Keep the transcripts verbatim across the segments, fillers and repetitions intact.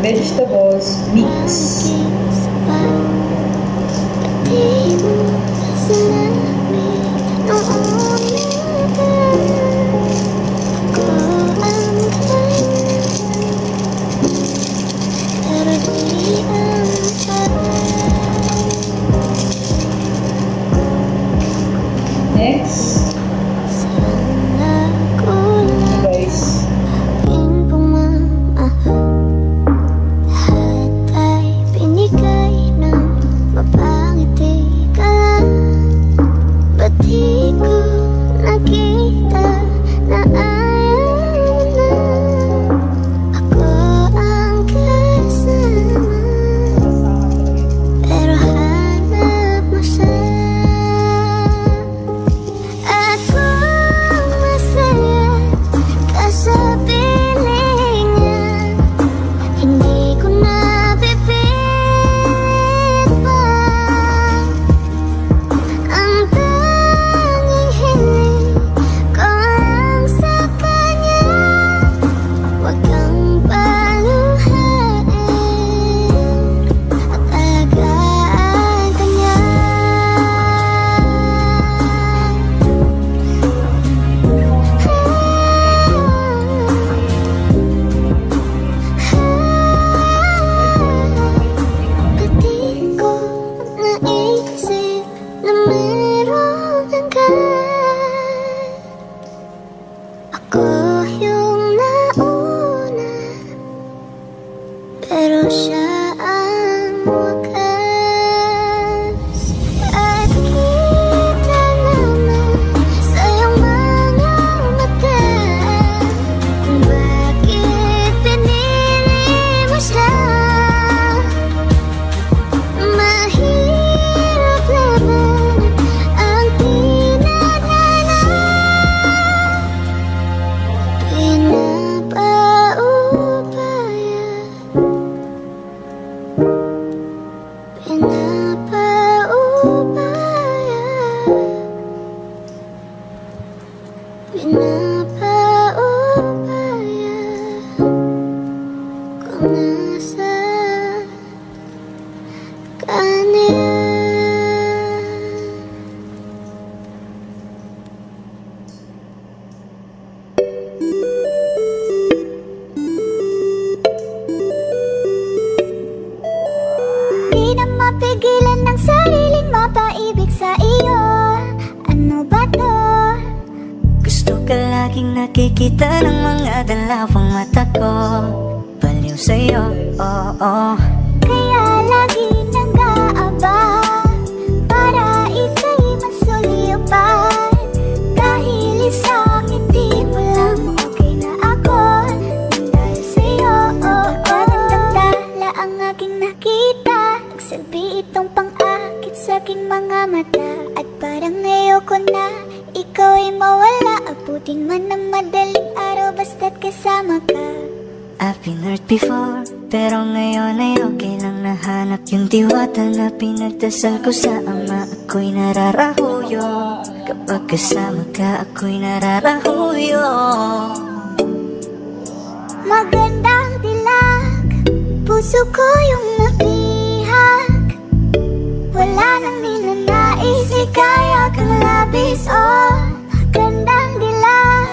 vegetables mix. Next, guys, nakikita ng mga dalawang mata ko. Baliw sa'yo, oo, oh, oh. Kaya lagi nag-aabang para ika'y masulipan. Dahil isang ngiti mo lang, okay na ako. Dahil sa'yo, oo, oh, nagdagdala ang aking nakita. Nagsabi itong pang-akit sa aking mga mata. At parang ayoko na ikaw ay mawala. Abutin man ng madaling araw basta't kasama ka. I've been hurt before, pero ngayon ay okay lang. Nahanap yung diwata na pinagdasal ko sa ama. Ako'y nararahuyo, kapag kasama ka ako'y nararahuyo. Magandang dilag, puso ko yung napihag. Wala nang ninanais, ikaya kang labis, oh. Magandang dilag,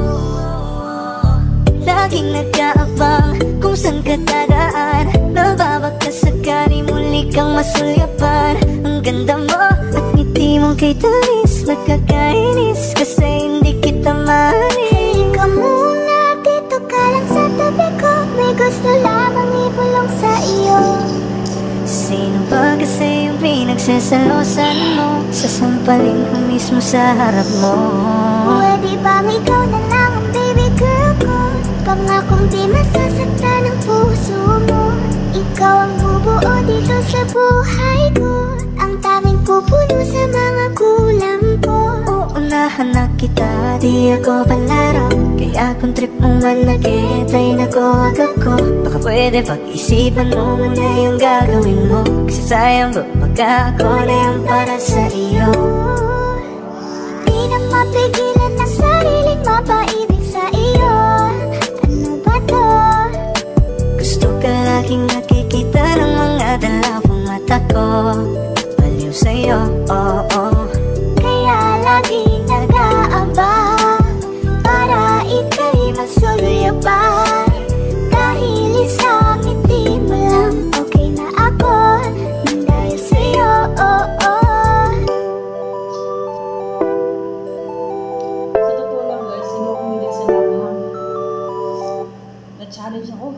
laging nag-aabang kung saan ka dadaan. Nababaka sakali muli kang masulyapan. Ang ganda mo at ngiti mong kay talis, nakakainis kasi hindi kita mahalin. Halika muna, dito ka lang sa tabi ko. May gusto lamang ibulong sa iyo. Sino ba kasi yung pinagsasalosan mo? Sasampalin ko mismo sa harap mo. Pwede bang ikaw na lang ang baby girl ko? Pangakong di masasaktan ang puso mo. Ikaw ang bubuo dito sa buhay ko. Ang tanging pupuno sa mga kulang ko. Uunahan na kita, di ako palaro. Kaya kung trip mo man nag-e-try na ko agad ko. Baka pwede pag-isipan mo muna yung gagawin mo. Kasi sayang ba pagka ako na yung para sa iyo. Di na mapigilan ang sariling mapaibig sa iyo. Ano ba to? Gusto ka lagi baliw sa'yo, oh, oh. Kaya laging nag-aabang para ika'y masuluyapan. Dahil isang ngiti mo lang, okay na ako nang dahil sa'yo, oh, oh. Sa totoo lang guys, hindi ako hindi sa lahat. Na-challenge ako.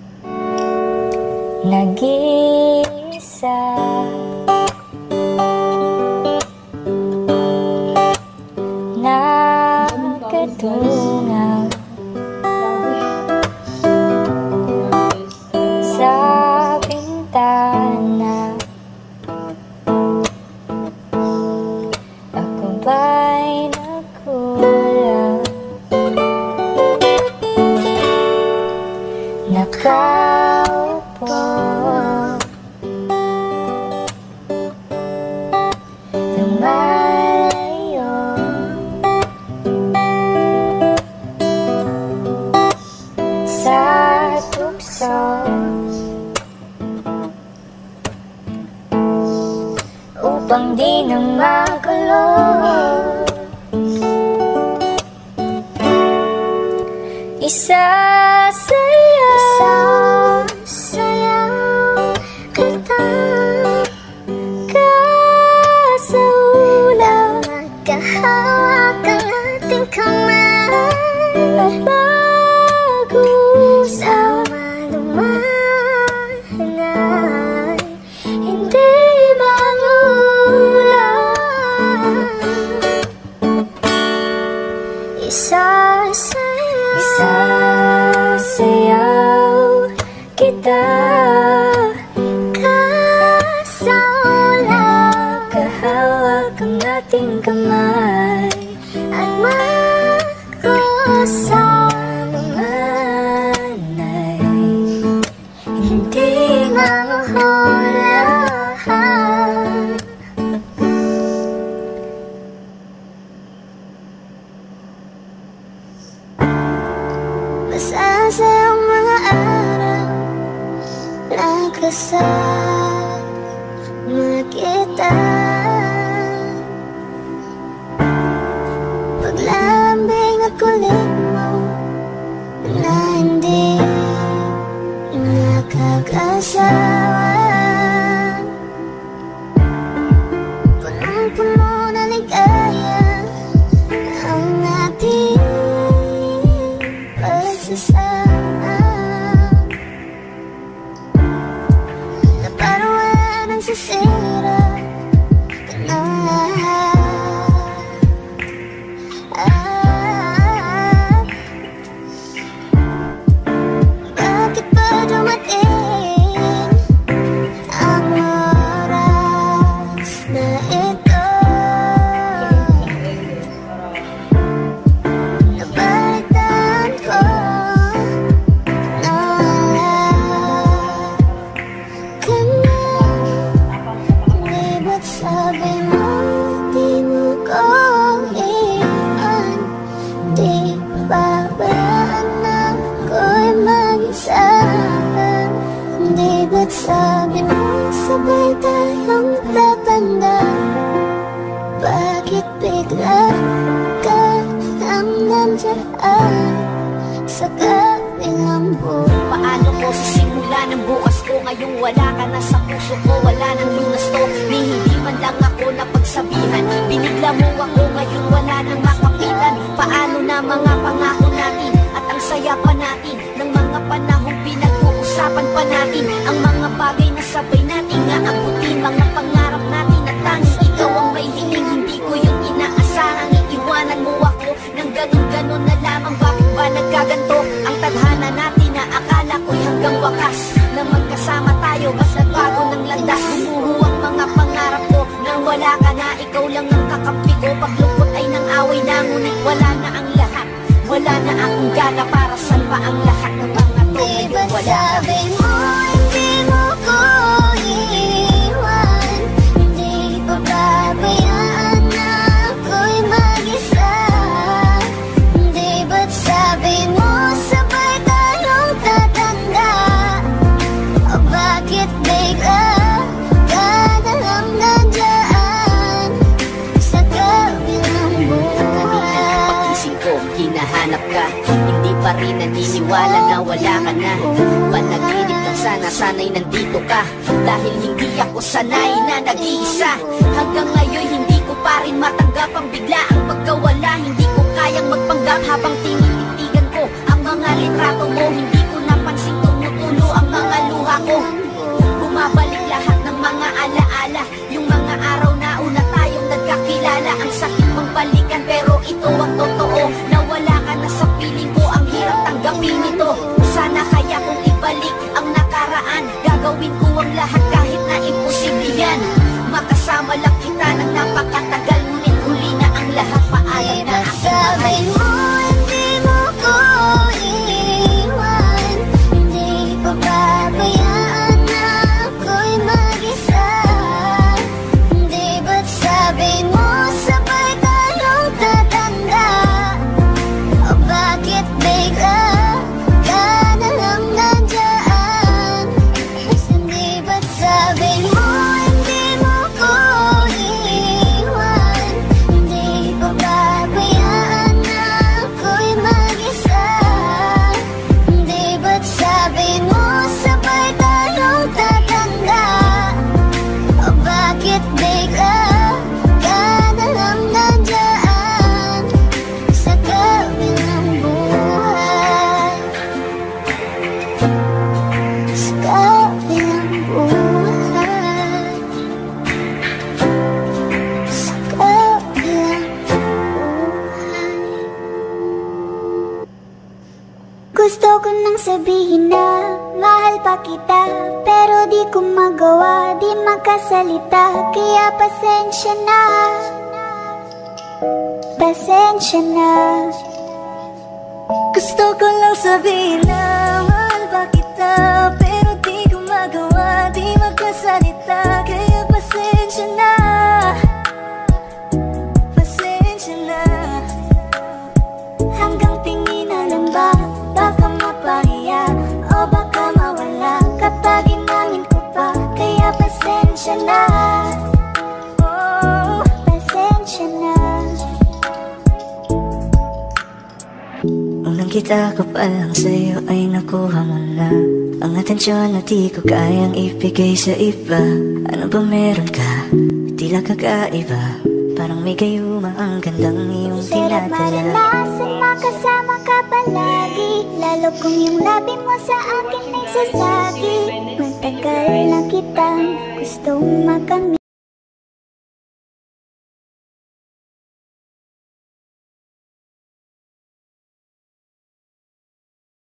Nag-iisa nakatungaw sa bintana. Ako ba'y nagkulang? Nakaupo lumalayo sa tukso upang di na magulo. Isasayaw, Isasayaw kita kasaulaw. Magkahawak ang ating kamay at bago sa malumanay, hindi magulang. Isasayaw Isasayaw kita kasaulaw. kahawak ang ating kamay At magkusa manay, hindi manghula. Masasayang mga araw na kasama kita. Paglambing at kulit mo na hindi nakakasawa. Punong-puno na ligaya ang ating pagsasama, na parang wala nang sisira ng lahat. Ah, bakit ba dumating ang oras na ito? Nabalitaan ko na wala ka na. Di ba't sabi mo di mo ko iwan? Di pabayaan na ako'y mag-isa. Di ba't sabi mo sabay tayong tatanda? Bakit bigla ka lang nandiyan sa kabilang buhay? Paano ko sisimula ng bukas ko? Ngayong wala ka na sa puso ko, wala nang lunas to. Ni hindi man lang ako napagsabihan. Binigla mo ako, ngayon wala nang makapitan. Paano na mga pangako natin at ang saya pa natin ng mga panahong pinag-uusapan pa natin? Ang mga bagay na sabay natin nga abutin, mga pangarap natin at tanging ikaw ang may hiling. Hindi ko yung inaasahan, iiwanan mo ako ng ganun-ganun na lamang. Bakit ba nagkaganto ang tadhana natin na akala ko'y hanggang wakas na magkasama tayo? Basta bago ng landas, gumuho ang mga pangarap ko. Nang wala ka na, ikaw lang ang kakampi ko. Paglungkot ay nang away na, ngunit wala na ang lahat. Wala na akong gana, para saan pa ang lahat ng mga to? Di ba Ngayon wala ka. sabi mo hindi mo ko iiwan? Hindi pa babayaan na ako'y mag-isa. Di ba't sabi mo sabay tayong tatanda? O bakit bigla ka na hinahanap ka. Hindi pa rin naniniwala na wala ka na. Panaginip lang sana, sana'y nandito ka. Dahil hindi ako sanay na nag-iisa. Hanggang ngayon hindi ko pa rin matanggap ang biglaang pagkawala. Hindi ko kayang magpanggap habang tinititigan ko ang mga litrato mo. Hindi ko napansin tumutulo ang mga luha ko. Bumabalik lahat ng mga alaala, yung mga araw na una tayong nagkakilala. Ang sakit mong balikan pero ito ang totoo. Nawala ka na sa piling ko, ang hirap tanggapin ito. Sana kaya kung ibalik ang nakaraan, gagawin ko ang lahat kahit na imposible yan. Makasama lang kita ng napakatagal, ngunit huli na ang lahat. Paalam na aking mahal. Hindi mo ko iiwan, hindi ko pabayaan na ako'y mag-isa. Hindi ba't sabi mo sabay tayong tatanda? O bakit bigla ka na lang nandyan? Hindi ba't sabi mo hindi mo ko iiwan, hindi ko pabayaan na ako'y mag-isa. Hindi ba't sabi mo sabay tayong tatanda? O bakit bigla ka na lang nandyan sa kabilang buhay? Sa kabilang buhay, sa kabilang buhay. Gusto ko nang sabihin na mahal pa kita, pero di ko magawa, di makasalita. Kaya pasensya na, pasensya na. Gusto ko lang sabihin na mahal ba kita, pero di ko magawa, di magkasalita. Kaya pasensya na, pasensya na. Hanggang tingin na lang ba, baka mapahiya o baka mawala kapag inamin ko pa. Kaya pasensya na, Oh, pasensya na. unang kita ko pa lang sa'yo ay nakuha mo na ang atensyon na di ko kayang ibigay sa iba. Ano ba meron ka? Tila kakaiba, parang may gayuma ang gandang iyong Sarap tinatala. maranasan makasama ka palagi, lalo kung yung labi mo sa akin ay sasagi. Matagal na kitang gustong makamit.